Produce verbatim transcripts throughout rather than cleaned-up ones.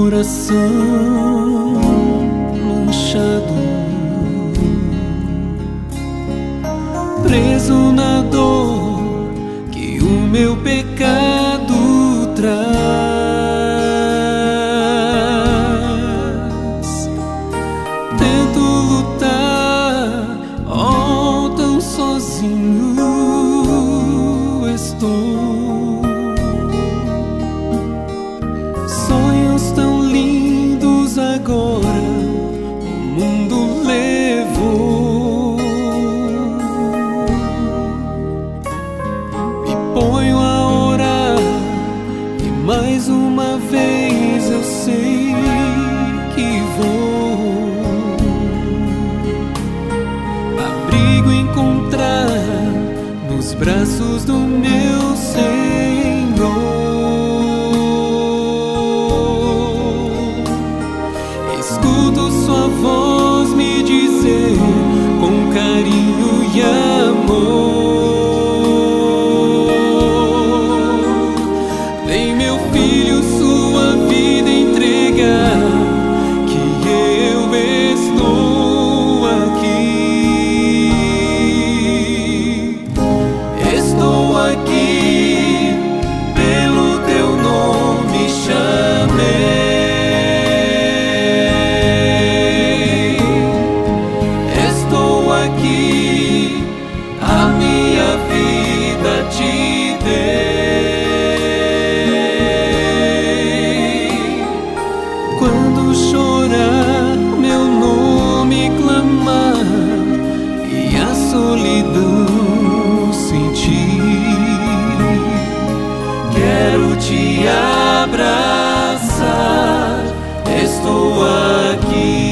coração manchado, preso na dor que o meu pecado traz. Tento lutar, oh, tão sozinho estou. Sonhos tão lindos agora o mundo levou. Me ponho a orar e mais uma vez eu sei que vou abrigo encontrar nos braços do meu Senhor. Escuto sua voz me dizer com carinho e amor: vem, meu filho, sua vida entregar, que eu estou aqui. Estou aqui, pelo teu nome chamei. Aqui a minha vida te dei. Quando chorar, meu nome clamar e a solidão sentir, quero te abraçar. Estou aqui.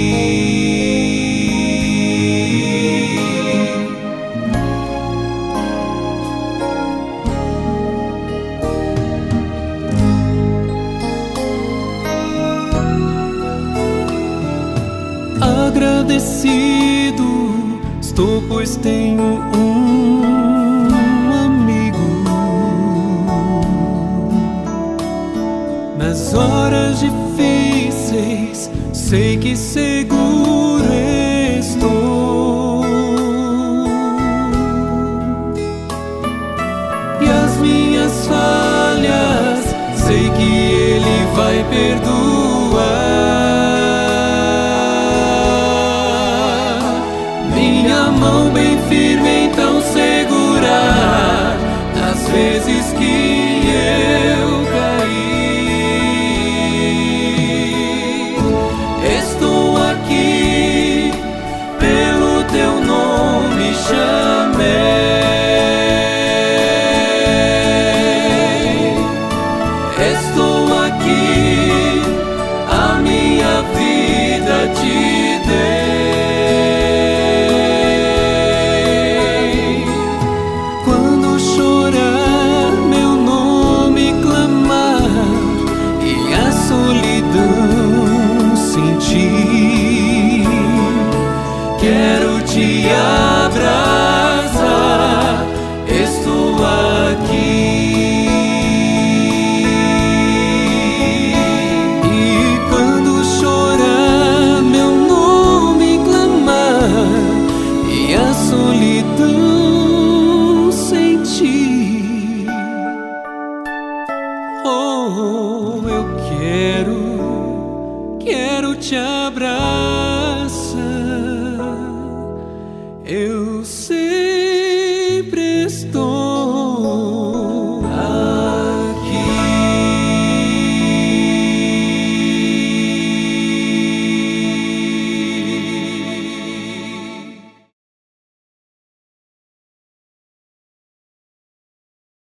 Agradecido estou, pois tenho um amigo. Nas horas difíceis sei que seguro estou, e as minhas falhas sei que Ele vai perdoar. Minha mão bem firme então segurar nas vezes que eu caí. Estou aqui, pelo teu nome chamei. Estou aqui, a minha vida te dei. Solidão sentir, quero te abraçar. Estou aqui. E quando chorar, meu nome clamar e a solidão sentir, oh, eu quero, quero te abraçar. Eu sei